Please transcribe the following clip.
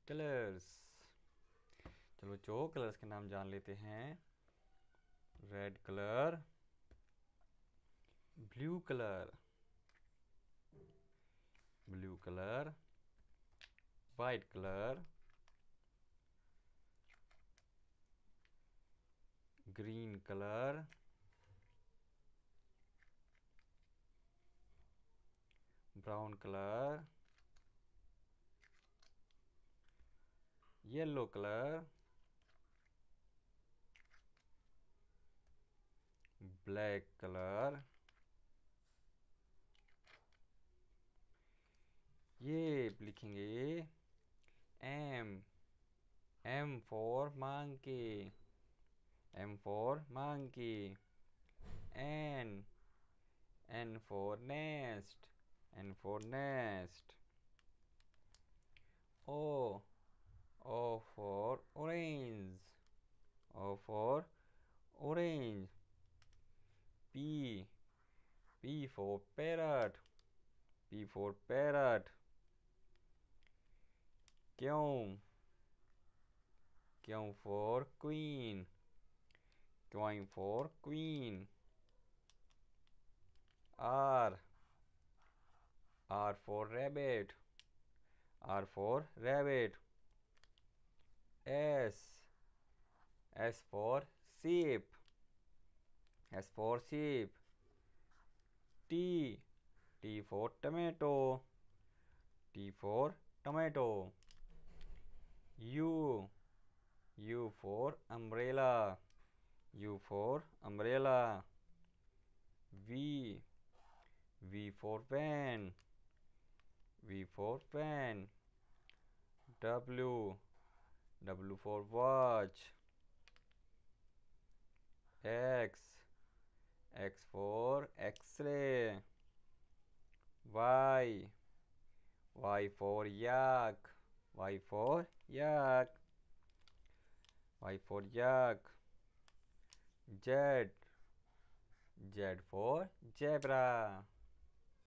Colours. चलो बच्चों colours के नाम जान लेते हैं। Red colour, blue colour, blue colour, white colour, green colour, brown colour, yellow colour, black colour. ये लिखेंगे M, M for monkey, M for monkey। N, N for nest, N for nest. O, O for orange, O for orange. P, P for parrot, P for parrot. Q, Q for queen, Q for queen. R, R for rabbit, R for rabbit. S, S for sheep, S for sheep. T, T for tomato, T for tomato. U, U for umbrella, U for umbrella. V, V for van, V for van. W, W for watch. X, X for X-ray. Y, Y for yak, Y for yak, Y for yak. Z, Z for zebra.